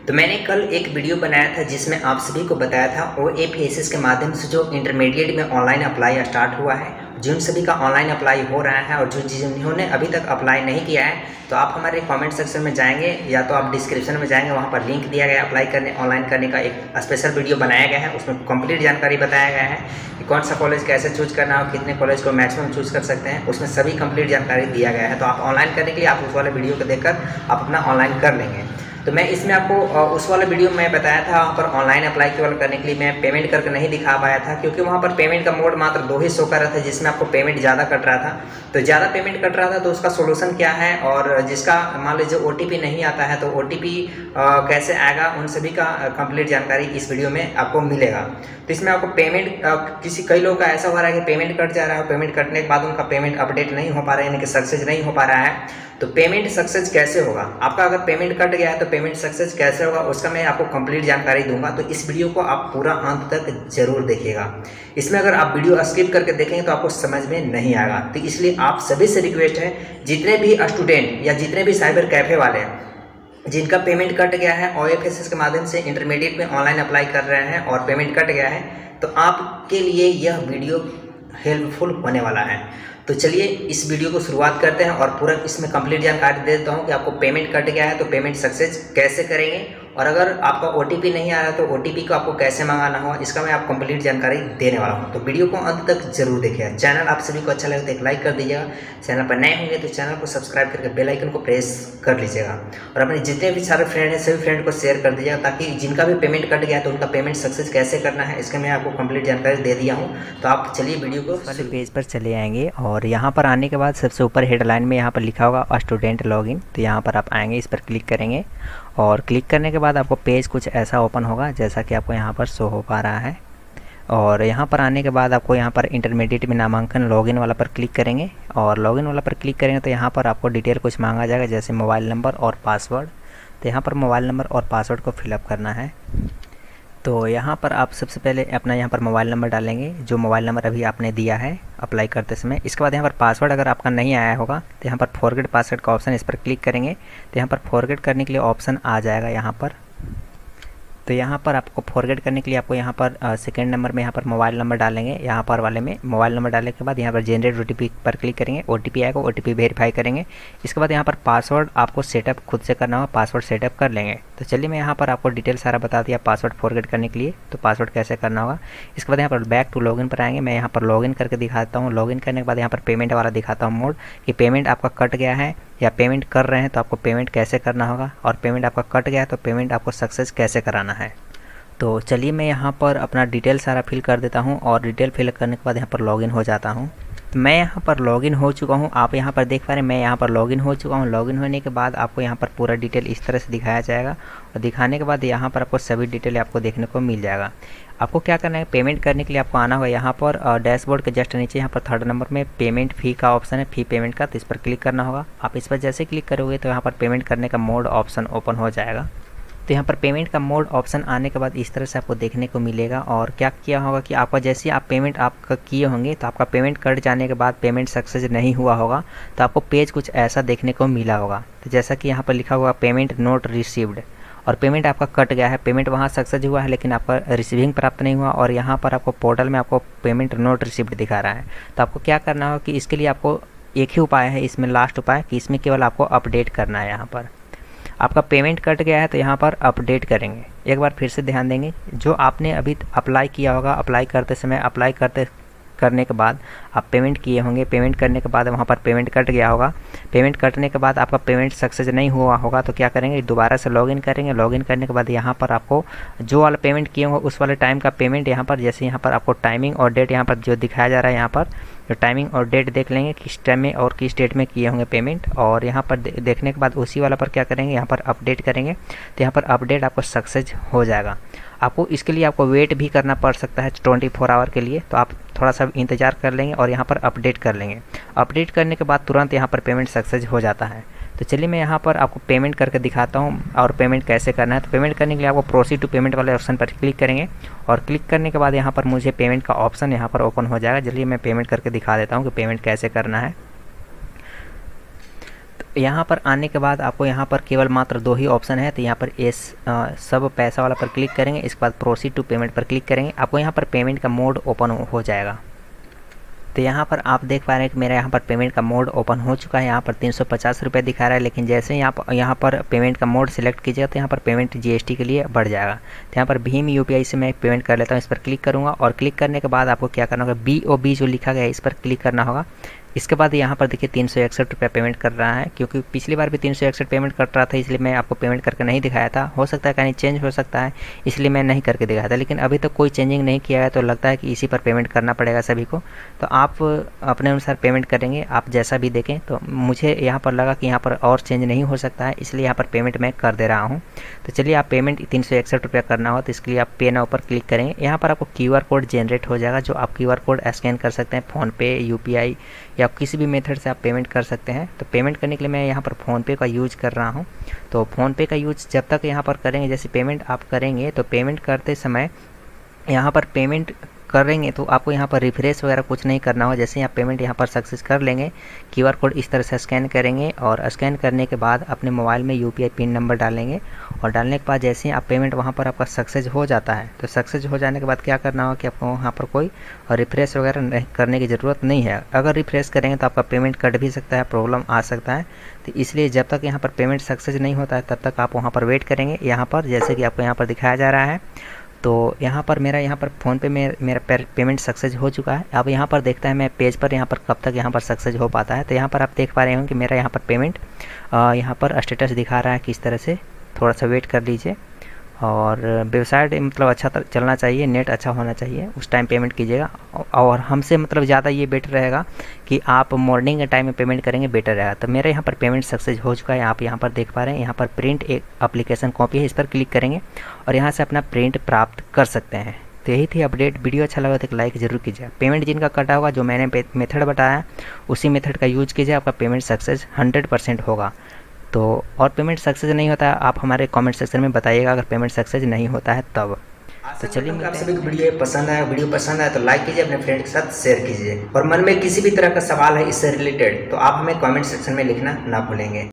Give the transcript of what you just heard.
तो मैंने कल एक वीडियो बनाया था जिसमें आप सभी को बताया था OAPSS के माध्यम से जो इंटरमीडिएट में ऑनलाइन अप्लाई स्टार्ट हुआ है, जिन सभी का ऑनलाइन अप्लाई हो रहा है और जिन्होंने अभी तक अप्लाई नहीं किया है तो आप हमारे कमेंट सेक्शन में जाएंगे या तो आप डिस्क्रिप्शन में जाएंगे, वहाँ पर लिंक दिया गया है अप्लाई करने ऑनलाइन करने का। एक स्पेशल वीडियो बनाया गया है, उसमें कंप्लीट जानकारी बताया गया है कि कौन सा कॉलेज कैसे चूज करना और कितने कॉलेज को मैक्सिमम चूज कर सकते हैं, उसमें सभी कंप्लीट जानकारी दिया गया है। तो आप ऑनलाइन करने के लिए आप उस वाले वीडियो को देखकर आप अपना ऑनलाइन कर लेंगे। तो मैं इसमें आपको उस वाले वीडियो में बताया था वहाँ पर ऑनलाइन अप्लाई केवल करने के लिए मैं पेमेंट करके नहीं दिखा पाया था, क्योंकि वहाँ पर पेमेंट का मोड मात्र 2 ही शो कर रहा था, जिसमें आपको पेमेंट ज़्यादा कट रहा था। तो ज़्यादा पेमेंट कट रहा था तो उसका सोल्यूशन क्या है, और जिसका मान लीजिए OTP नहीं आता है तो OTP कैसे आएगा, उन सभी का कंप्लीट जानकारी इस वीडियो में आपको मिलेगा। तो इसमें आपको पेमेंट कई लोगों का ऐसा हो रहा है कि पेमेंट कट जा रहा है, पेमेंट कटने के बाद उनका पेमेंट अपडेट नहीं हो पा रहा है, यानी कि सक्सेस नहीं हो पा रहा है। तो पेमेंट सक्सेस कैसे होगा, आपका अगर पेमेंट कट गया है तो पेमेंट सक्सेस कैसे होगा, उसका मैं आपको कंप्लीट जानकारी दूंगा। तो इस वीडियो को आप पूरा अंत तक जरूर देखिएगा। इसमें अगर आप वीडियो स्किप करके देखेंगे तो आपको समझ में नहीं आएगा। तो इसलिए आप सभी से रिक्वेस्ट है, जितने भी स्टूडेंट या जितने भी साइबर कैफे वाले हैं जिनका पेमेंट कट गया है OAPSS के माध्यम से इंटरमीडिएट में ऑनलाइन अप्लाई कर रहे हैं और पेमेंट कट गया है, तो आपके लिए यह वीडियो हेल्पफुल होने वाला है। तो चलिए इस वीडियो को शुरुआत करते हैं और पूरा इसमें कंप्लीट जानकारी दे देता हूं कि आपको पेमेंट कट गया है तो पेमेंट सक्सेस कैसे करेंगे, और अगर आपका OTP नहीं आ रहा तो OTP को आपको कैसे मंगाना होगा, इसका मैं आपको कंप्लीट जानकारी देने वाला हूं। तो वीडियो को अंत तक जरूर देखिएगा। चैनल आप सभी को अच्छा लगे तो एक लाइक कर दीजिएगा, चैनल पर नए होंगे तो चैनल को सब्सक्राइब करके बेल आइकन को प्रेस कर लीजिएगा, और अपने जितने भी सारे फ्रेंड हैं सभी फ्रेंड को शेयर कर दीजिएगा, ताकि जिनका भी पेमेंट कट गया है तो उनका पेमेंट सक्सेस कैसे करना है इसका मैं आपको कंप्लीट जानकारी दे दिया हूँ। तो आप चलिए वीडियो को वाले पेज पर चले आएंगे और यहाँ पर आने के बाद सबसे ऊपर हेडलाइन में यहाँ पर लिखा होगा स्टूडेंट लॉगिन। तो यहाँ पर आप आएंगे, इस पर क्लिक करेंगे और क्लिक करने के बाद आपको पेज कुछ ऐसा ओपन होगा जैसा कि आपको यहाँ पर शो हो पा रहा है। और यहाँ पर आने के बाद आपको यहाँ पर इंटरमीडिएट में नामांकन लॉगिन वाला पर क्लिक करेंगे, और लॉगिन वाला पर क्लिक करेंगे तो यहाँ पर आपको डिटेल कुछ मांगा जाएगा, जैसे मोबाइल नंबर और पासवर्ड। तो यहाँ पर मोबाइल नंबर और पासवर्ड को फिलअप करना है। तो यहाँ पर आप सबसे पहले अपना यहाँ पर मोबाइल नंबर डालेंगे, जो मोबाइल नंबर अभी आपने दिया है अप्लाई करते समय। इसके बाद यहाँ पर पासवर्ड अगर आपका नहीं आया होगा तो यहाँ पर फॉरगेट पासवर्ड का ऑप्शन, इस पर क्लिक करेंगे तो यहाँ पर फॉरगेट करने के लिए ऑप्शन आ जाएगा यहाँ पर। तो यहाँ पर आपको फॉरगेट करने के लिए आपको यहाँ पर सेकंड नंबर में यहाँ पर मोबाइल नंबर डालेंगे, यहाँ पर वाले में मोबाइल नंबर डालने के बाद यहाँ पर जनरेट OTP पर क्लिक करेंगे, OTP आएगा, OTP वेरीफाई करेंगे। इसके बाद यहाँ पर पासवर्ड आपको सेटअप खुद से करना होगा, पासवर्ड सेटअप कर लेंगे। तो चलिए मैं यहाँ पर आपको डिटेल सारा बता दिया पासवर्ड फॉरगेट करने के लिए, तो पासवर्ड कैसे करना होगा। इसके बाद यहाँ पर बैक टू लॉगिन पर आएंगे, मैं यहाँ पर लॉगिन करके दिखाता हूँ। लॉगिन करने के बाद यहाँ पर पेमेंट वाला दिखाता हूँ मोड, कि पेमेंट आपका कट गया है या पेमेंट कर रहे हैं तो आपको पेमेंट कैसे करना होगा, और पेमेंट आपका कट गया है तो पेमेंट आपको सक्सेस कैसे कराना है। तो चलिए मैं यहाँ पर अपना डिटेल सारा फिल कर देता हूँ, और डिटेल फिल करने के बाद यहाँ पर लॉगिन हो जाता हूँ। मैं यहाँ पर लॉगिन हो चुका हूँ, आप यहाँ पर देख पा रहे हैं मैं यहाँ पर लॉगिन हो चुका हूँ। लॉगिन होने के बाद आपको यहाँ पर पूरा डिटेल इस तरह से दिखाया जाएगा, और दिखाने के बाद यहाँ पर आपको सभी डिटेल आपको देखने को मिल जाएगा। आपको क्या करना है, पेमेंट करने के लिए आपको आना होगा यहाँ पर डैशबोर्ड के जस्ट नीचे यहाँ पर थर्ड नंबर में पेमेंट फ़ी का ऑप्शन है, फ़ी पेमेंट का, तो इस पर क्लिक करना होगा। आप इस पर जैसे क्लिक करोगे तो यहाँ पर पेमेंट करने का मोड ऑप्शन ओपन हो जाएगा। तो यहाँ पर पेमेंट का मोड ऑप्शन आने के बाद इस तरह से आपको देखने को मिलेगा। और क्या किया होगा कि आपका जैसे आप पेमेंट आपका किए होंगे तो आपका पेमेंट कट जाने के बाद पेमेंट सक्सेस नहीं हुआ होगा तो आपको पेज कुछ ऐसा देखने को मिला होगा। तो जैसा कि यहाँ पर लिखा हुआ पेमेंट नोट रिसीव्ड, और पेमेंट आपका कट गया है, पेमेंट वहाँ सक्सेस हुआ है लेकिन आपका रिसीविंग प्राप्त नहीं हुआ, और यहाँ पर आपको पोर्टल में आपको पेमेंट नोट रिसीव्ड दिखा रहा है। तो आपको क्या करना होगा कि इसके लिए आपको एक ही उपाय है इसमें, लास्ट उपाय, कि इसमें केवल आपको अपडेट करना है। यहाँ पर आपका पेमेंट कट गया है तो यहाँ पर अपडेट करेंगे। एक बार फिर से ध्यान देंगे, जो आपने अभी अप्लाई किया होगा, अप्लाई करते समय अप्लाई करने के बाद आप पेमेंट किए होंगे, पेमेंट करने के बाद वहाँ पर पेमेंट कट गया होगा, पेमेंट कटने के बाद आपका पेमेंट सक्सेस नहीं हुआ होगा तो क्या करेंगे, दोबारा से लॉगिन करेंगे। लॉगिन करने के बाद यहाँ पर आपको जो वाला पेमेंट किए होंगे उस वाले टाइम का पेमेंट यहाँ पर, जैसे यहाँ पर आपको टाइमिंग और डेट यहाँ पर जो दिखाया जा रहा है, यहाँ पर जो टाइमिंग और डेट देख लेंगे किस टाइम में और किस डेट में किए होंगे पेमेंट, और यहाँ पर देखने के बाद उसी वाला पर क्या करेंगे, यहाँ पर अपडेट करेंगे। तो यहाँ पर अपडेट आपको सक्सेस हो जाएगा। आपको इसके लिए आपको वेट भी करना पड़ सकता है 24 आवर के लिए, तो आप थोड़ा सा इंतज़ार कर लेंगे और यहाँ पर अपडेट कर लेंगे। अपडेट करने के बाद तुरंत यहाँ पर पेमेंट सक्सेस हो जाता है। तो चलिए मैं यहाँ पर आपको पेमेंट करके दिखाता हूँ और पेमेंट कैसे करना है। तो पेमेंट करने के लिए आपको प्रोसीड टू पेमेंट वाले ऑप्शन पर क्लिक करेंगे, और क्लिक करने के बाद यहाँ पर मुझे पेमेंट का ऑप्शन यहाँ पर ओपन हो जाएगा। चलिए मैं पेमेंट करके दिखा देता हूँ कि पेमेंट कैसे करना है। यहाँ पर आने के बाद आपको यहाँ पर केवल मात्र 2 ही ऑप्शन है। तो यहाँ पर सब पैसा वाला पर क्लिक करेंगे, इसके बाद प्रोसीड टू पेमेंट पर क्लिक करेंगे। आपको यहाँ पर पेमेंट का मोड ओपन हो जाएगा। तो यहाँ पर आप देख पा रहे हैं कि मेरा यहाँ पर पेमेंट का मोड ओपन हो चुका है। यहाँ पर 350 रुपये दिखा रहा है, लेकिन जैसे ही आप यहाँ पर पेमेंट का मोड सिलेक्ट कीजिएगा तो यहाँ पर पेमेंट जीएसटी के लिए बढ़ जाएगा। तो यहाँ पर भीम यूपीआई से मैं पेमेंट कर लेता हूँ, इस पर क्लिक करूँगा और क्लिक करने के बाद आपको क्या करना होगा, BOB जो लिखा गया है इस पर क्लिक करना होगा। इसके बाद यहाँ पर देखिए 361 रुपये पेमेंट कर रहा है, क्योंकि पिछली बार भी 361 पेमेंट कर रहा था, इसलिए मैं आपको पेमेंट करके नहीं दिखाया था। हो सकता है कहीं चेंज हो सकता है, इसलिए मैं नहीं करके दिखाया था, लेकिन अभी तक कोई चेंजिंग नहीं किया है, तो लगता है कि इसी पर पेमेंट करना पड़ेगा सभी को। तो आप अपने अनुसार पेमेंट करेंगे, आप जैसा भी देखें। तो मुझे यहाँ पर लगा कि यहाँ पर और चेंज नहीं हो सकता है, इसलिए यहाँ पर पेमेंट मैं कर दे रहा हूँ। तो चलिए, आप पेमेंट 361 रुपये करना हो तो इसके लिए आप पे नाउ पर क्लिक करेंगे। यहाँ पर आपको QR कोड जनरेट हो जाएगा, जो आप QR कोड स्कैन कर सकते हैं फ़ोनपे, UPI या किसी भी मेथड से आप पेमेंट कर सकते हैं। तो पेमेंट करने के लिए मैं यहाँ पर फ़ोनपे का यूज़ कर रहा हूँ। तो फ़ोनपे का यूज़ जब तक यहाँ पर करेंगे, जैसे पेमेंट आप करेंगे तो पेमेंट करते समय यहाँ पर पेमेंट करेंगे तो आपको यहाँ पर रिफ्रेश वगैरह कुछ नहीं करना हो। जैसे ही आप पेमेंट यहाँ पर सक्सेस कर लेंगे, QR कोड इस तरह से स्कैन करेंगे और स्कैन करने के बाद अपने मोबाइल में UPI पिन नंबर डालेंगे और डालने के बाद जैसे ही आप पेमेंट वहाँ पर आपका सक्सेस हो जाता है, तो सक्सेस हो जाने के बाद क्या करना होगा कि आपको वहाँ पर कोई रिफ्रेश वगैरह करने की ज़रूरत नहीं है। अगर रिफ्रेश करेंगे तो आपका पेमेंट कट भी सकता है, प्रॉब्लम आ सकता है। तो इसलिए जब तक यहाँ पर पेमेंट सक्सेस नहीं होता है तब तक आप वहाँ पर वेट करेंगे। यहाँ पर जैसे कि आपको यहाँ पर दिखाया जा रहा है, तो यहाँ पर मेरा फ़ोनपे में मेरा पेमेंट सक्सेस हो चुका है। अब यहाँ पर देखता है मैं पेज पर यहाँ पर कब तक यहाँ पर सक्सेस हो पाता है। तो यहाँ पर आप देख पा रहे हो कि मेरा यहाँ पर पेमेंट यहाँ पर स्टेटस दिखा रहा है किस तरह से। थोड़ा सा वेट कर लीजिए और वेबसाइट मतलब अच्छा चलना चाहिए, नेट अच्छा होना चाहिए, उस टाइम पेमेंट कीजिएगा। और हमसे मतलब ज़्यादा ये बेटर रहेगा कि आप मॉर्निंग के टाइम में पेमेंट करेंगे, बेटर रहेगा। तो मेरे यहाँ पर पेमेंट सक्सेस हो चुका है, आप यहाँ पर देख पा रहे हैं। यहाँ पर प्रिंट एक एप्लीकेशन कॉपी है, इस पर क्लिक करेंगे और यहाँ से अपना प्रिंट प्राप्त कर सकते हैं। तो यही थी अपडेट। वीडियो अच्छा लगा तो एक लाइक ज़रूर कीजिए। पेमेंट जिनका कटा होगा, जो मैंने मेथड बताया उसी मेथड का यूज कीजिए, आपका पेमेंट सक्सेस 100% होगा। तो और पेमेंट सक्सेस नहीं होता है, आप हमारे कमेंट सेक्शन में बताइएगा अगर पेमेंट सक्सेस नहीं होता है तब। तो चलिए, आप सभी को वीडियो पसंद आया तो लाइक कीजिए, अपने फ्रेंड के साथ शेयर कीजिए। और मन में किसी भी तरह का सवाल है इससे रिलेटेड तो आप हमें कमेंट सेक्शन में लिखना ना भूलेंगे।